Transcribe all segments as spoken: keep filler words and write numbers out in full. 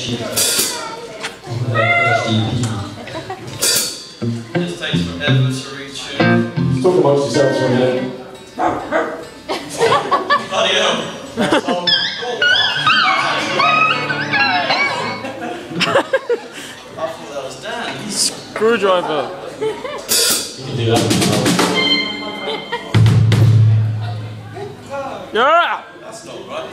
shoot with a H D P. This takes forever to reach you. Let's talk amongst yourselves for a minute. Bloody hell. Oh. I thought that was Dan. Screwdriver. You can do that. Yeah! That's not right.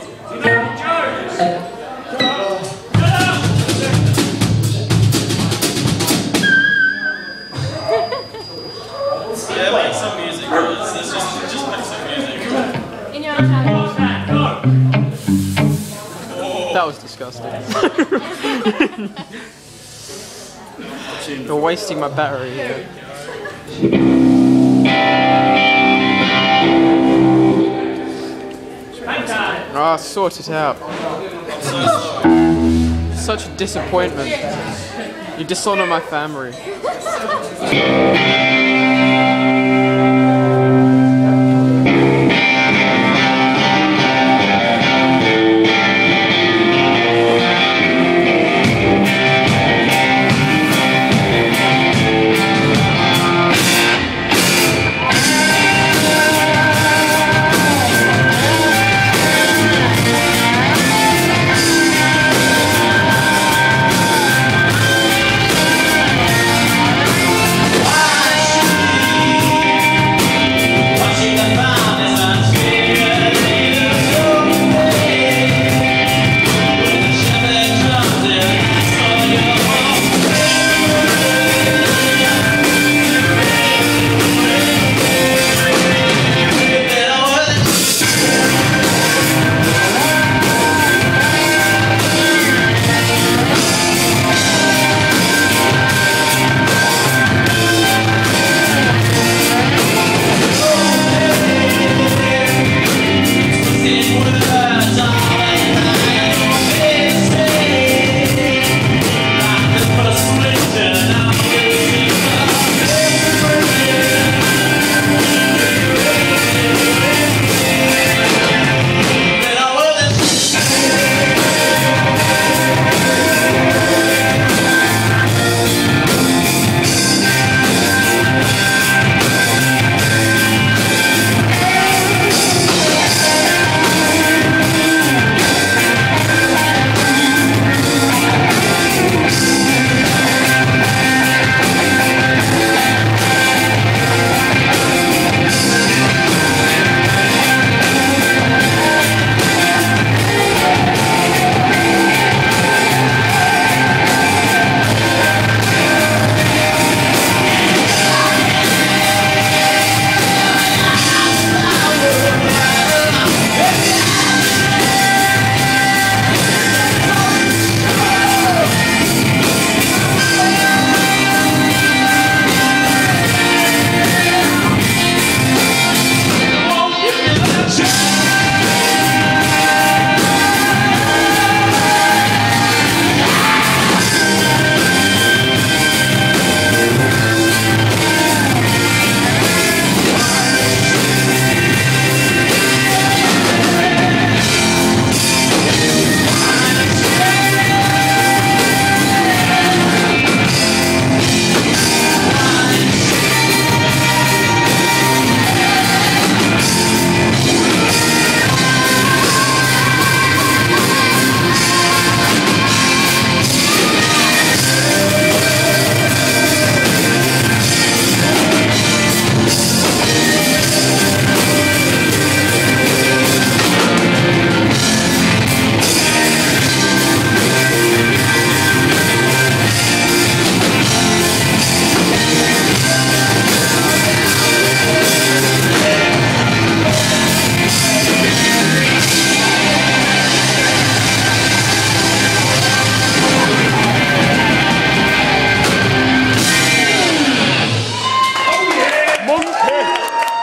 Yeah, make some music, guys. Let's just, just make some music. In your own channel. That was disgusting. You're wasting my battery here. Ah, oh, sort it out. I'm so sorry. Such a disappointment. You dishonour my family.